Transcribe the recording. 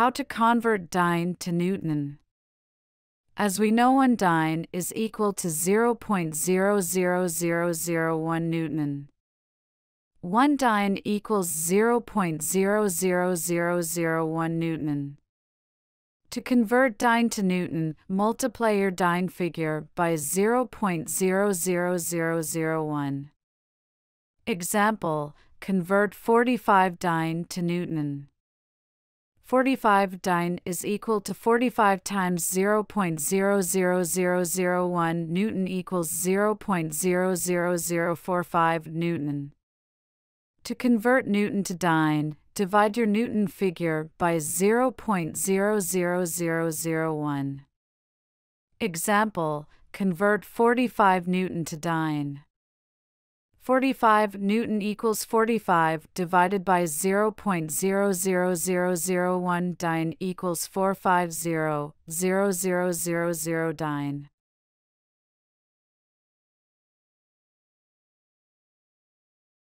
How to convert Dyne to Newton. As we know, 1 Dyne is equal to 0.00001 Newton. 1 Dyne equals 0.00001 Newton. To convert Dyne to Newton, multiply your Dyne figure by 0.00001. Example: convert 45 Dyne to Newton. 45 Dyne is equal to 45 times 0.00001 Newton equals 0.00045 Newton. To convert Newton to Dyne, divide your Newton figure by 0.00001. Example: convert 45 Newton to Dyne. 45 Newton equals 45 divided by 0.00001 Dyne equals 450,0000 Dyne.